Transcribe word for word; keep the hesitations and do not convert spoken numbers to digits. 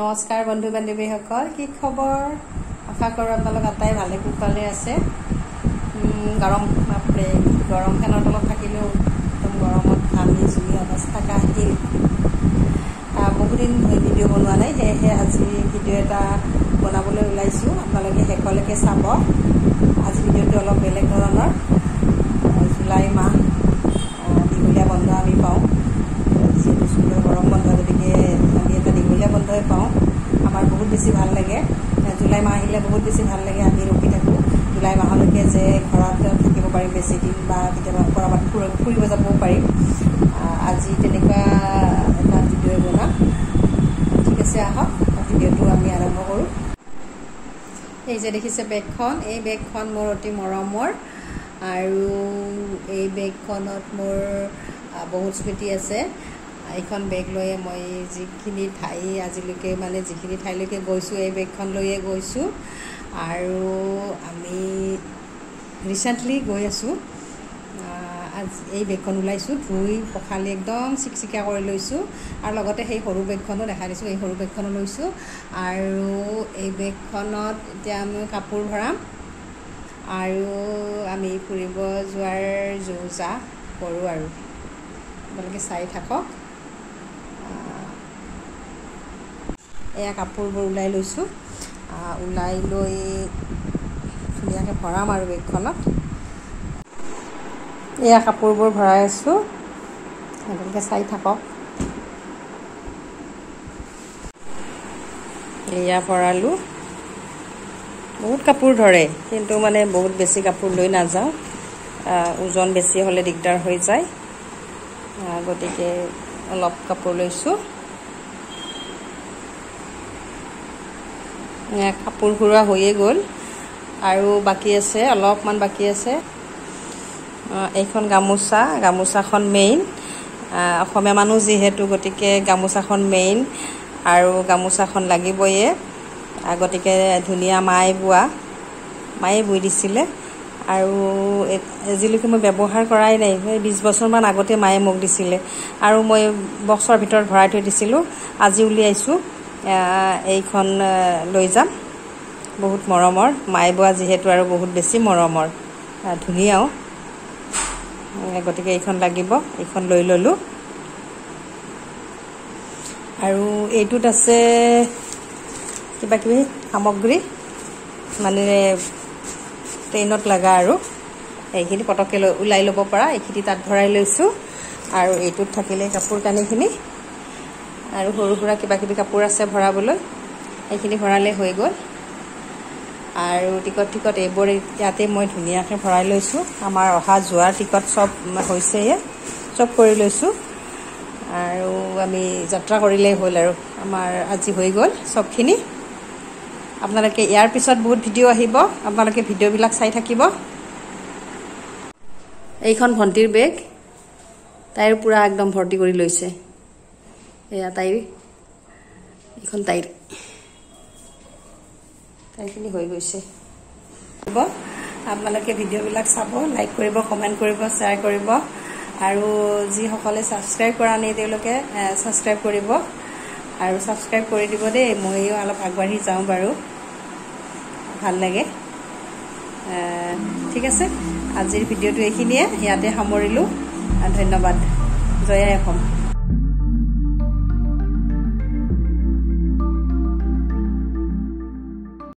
নমস্কাৰ বন্ধু বান্ধৱীসকল, কি খবৰ? আশা কৰোঁ আপোনালোক আটাই ভালে কুশলে আছে। গৰম বাপৰে, গৰম ফেনৰ তলত থাকিলেও একদম গৰমত ঘামি জুই অৱস্থা কাহিল। বহুদিন ভিডিঅ' বনোৱা নাই, সেয়েহে আজি ভিডিঅ' এটা বনাবলৈ ওলাইছোঁ। আপোনালোকে শেষলৈকে চাব। আজি ভিডিঅ'টো অলপ বেলেগ ধৰণৰ। জুলাই মাহ দীঘলীয়া বন্ধ আমি পাওঁ, যিহেতু স্কুলৰ গৰম বন্ধ, গতিকে আমি এটা দীঘলীয়া বন্ধই পাওঁ। আমাৰ বহুত বেছি ভাল লাগে। জুলাই মাহ আহিলে বহুত বেছি ভাল লাগে। আমি ৰখি থাকোঁ জুলাই মাহলৈকে যে ঘৰত থাকিব পাৰিম বেছি দিন, বা কেতিয়াবা ক'ৰবাত ফুৰিব যাবও পাৰিম। আজি তেনেকুৱা এটা ভিডিঅ' বনাম। ঠিক আছে, আহক ভিডিঅ'টো আমি আৰম্ভ কৰোঁ। এই যে দেখিছে বেগখন, এই বেগখন মোৰ অতি মৰমৰ, আৰু এই বেগখনত মোৰ বহুত স্মৃতি আছে। এইখন বেগ লৈয়ে মই যিখিনি ঠাই আজিলৈকে মানে যিখিনি ঠাইলৈকে গৈছোঁ, এই বেগখন লৈয়ে গৈছোঁ। আৰু আমি ৰিচেণ্টলি গৈ আছোঁ। আজি এই বেগখন ওলাইছোঁ, ধুই পখালি একদম চিকচিকীয়া কৰি লৈছোঁ, আৰু লগতে সেই সৰু বেগখনো দেখা দিছোঁ। এই সৰু বেগখনো লৈছোঁ, আৰু এই বেগখনত এতিয়া আমি কাপোৰ ভৰাম, আৰু আমি ফুৰিব যোৱাৰ যো জা কৰোঁ। আৰু আপোনালোকে চাই থাকক। এয়া কাপোৰবোৰ ওলাই লৈছোঁ, ওলাই লৈ ধুনীয়াকৈ ভৰাম আৰু বেগখনত। এয়া কাপোৰবোৰ ভৰাই আছোঁ, আপোনালোকে চাই থাকক। এয়া ভৰালোঁ। বহুত কাপোৰ ধৰে, কিন্তু মানে বহুত বেছি কাপোৰ লৈ নাযাওঁ। ওজন বেছি হ'লে দিগদাৰ হৈ যায়, গতিকে অলপ কাপোৰ লৈছোঁ। কাপোৰ ঘূৰোৱা হৈয়ে গ'ল, আৰু বাকী আছে, অলপমান বাকী আছে। এইখন গামোচা, গামোচাখন মেইন। অসমীয়া মানুহ যিহেতু, গতিকে গামোচাখন মেইন, আৰু গামোচাখন লাগিবয়ে। গতিকে ধুনীয়া মায়ে বোৱা, মায়ে বৈ দিছিলে, আৰু আজিলৈকে মই ব্যৱহাৰ কৰাই নাই। বিছ বছৰমান আগতে মায়ে মোক দিছিলে, আৰু মই বক্সৰ ভিতৰত ভৰাই থৈ দিছিলোঁ। আজি উলিয়াইছোঁ, এইখন লৈ যাম। বহুত মৰমৰ, মায়ে বোৱা যিহেতু, আৰু বহুত বেছি মৰমৰ, ধুনীয়াও। গতিকে এইখন লাগিব, এইখন লৈ ল'লোঁ। আৰু এইটোত আছে কিবা কিবি সামগ্ৰী, মানে ট্ৰেইনত লগা, আৰু এইখিনি পটককৈ লৈ ওলাই ল'ব পৰা, এইখিনি তাত ভৰাই লৈছোঁ। আৰু এইটোত থাকিলে কাপোৰ কানিখিনি, আৰু সৰু সুৰা কিবা কিবি কাপোৰ আছে ভৰাবলৈ, এইখিনি ভৰালে হৈ গ'ল। আৰু টিকট টিকট এইবোৰ ইয়াতে মই ধুনীয়াকৈ ভৰাই লৈছোঁ। আমাৰ অহা যোৱাৰ টিকট চব হৈছেয়ে, চব কৰি লৈছোঁ। আৰু আমি যাত্ৰা কৰিলেই হ'ল, আৰু আমাৰ আজি হৈ গ'ল চবখিনি। আপোনালোকে ইয়াৰ পিছত বহুত ভিডিঅ' আহিব, আপোনালোকে ভিডিঅ'বিলাক চাই থাকিব। এইখন ভণ্টিৰ বেগ, তাইৰ পূৰা একদম ভৰ্তি কৰি লৈছে। এয়া তাইৰ, এইখন তাইৰ, তাইখিনি হৈ গৈছে। আপোনালোকে ভিডিঅ'বিলাক চাব, লাইক কৰিব, কমেণ্ট কৰিব, শ্বেয়াৰ কৰিব, আৰু যিসকলে ছাবস্ক্ৰাইব কৰা নাই তেওঁলোকে ছাবস্ক্ৰাইব কৰিব, আৰু ছাবস্ক্ৰাইব কৰি দিব দেই। ময়ো অলপ আগবাঢ়ি যাওঁ বাৰু, ভাল লাগে। ঠিক আছে, আজিৰ ভিডিঅ'টো এইখিনিয়ে, ইয়াতে সামৰিলোঁ। ধন্যবাদ। জয় আই অসম।